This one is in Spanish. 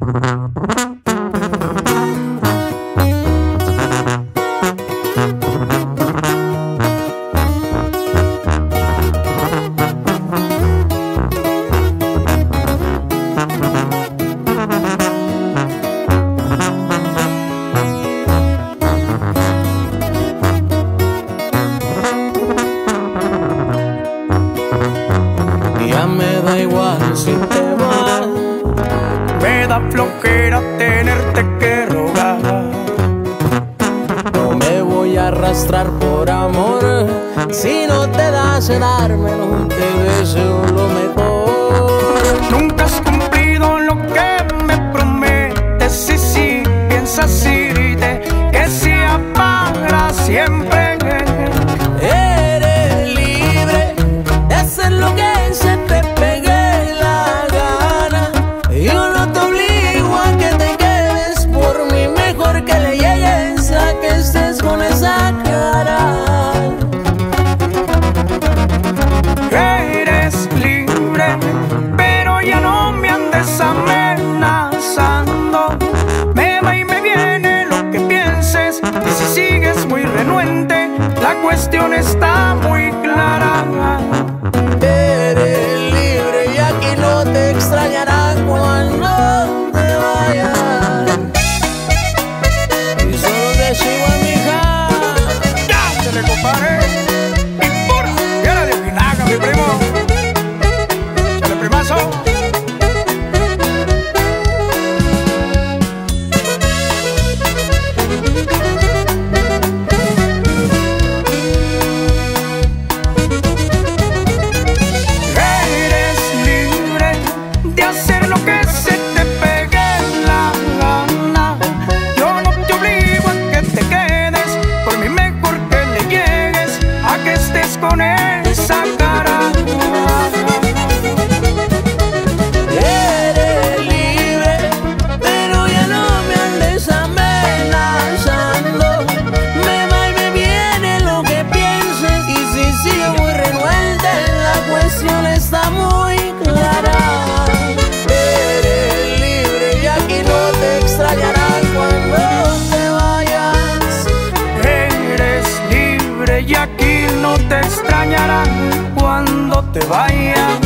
Ya me da igual si te vas, Me da flojera tenerte que rogar. no me voy a arrastrar por amor. Si no te das dármelo, te deseo lo mejor. Nunca has cumplido lo que me prometes. Y si piensas irte, que sea para siempre. Eres libre de hacer lo que se te pegue la gana. Yo no te obligo a que te quedes, por mí mejor que le llegues a que estés con esa cara. Eres libre, pero ya no me andes amenazando. Me va y me viene lo que pienses. Y si sigues muy renuente, la cuestión está muy clara. Eres libre y aquí no te extrañarán cuando te vayas. Y solo te sigo a mi hija. ¡Ya se le compadre! ¡Y pura! ¡Y ahora de Pinaca, mi primo! ¡Chale, primazo! Eres libre de hacer lo que se te pegue la gana. Yo no te obligo a que te quedes, por mí mejor que le llegues a que estés con esa cara. Eres libre, pero ya no me andes amenazando. Me va y me viene lo que pienses. Y si sigo muy renuente, la cuestión está muy clara. Eres libre y aquí no te extrañarán cuando te vayas. Eres libre y aquí no te extrañarán cuando te vayas.